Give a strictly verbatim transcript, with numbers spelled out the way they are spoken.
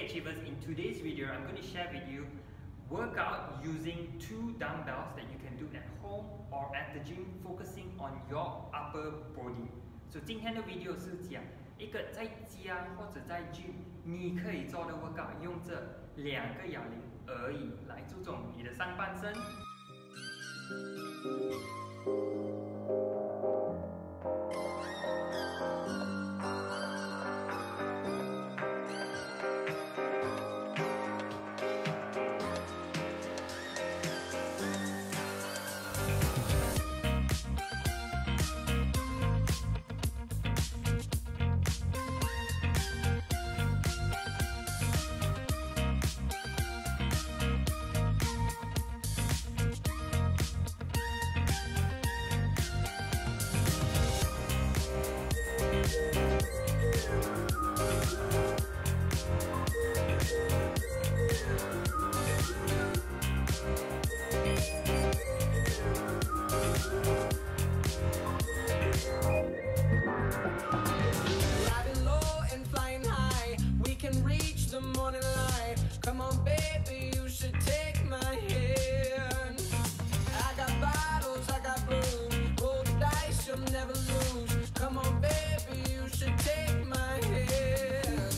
Achievers, in today's video I'm going to share with you workout using two dumbbells that you can do at home or at the gym, focusing on your upper body. So 今天的 video 是讲一个在家或者在 gym 你可以做的 workout， 用这两个哑铃而已来注重你的上半身。 Come on, baby, you should take my hand. I got bottles, I got booze. Roll the dice, you'll never lose. Come on, baby, you should take my hand.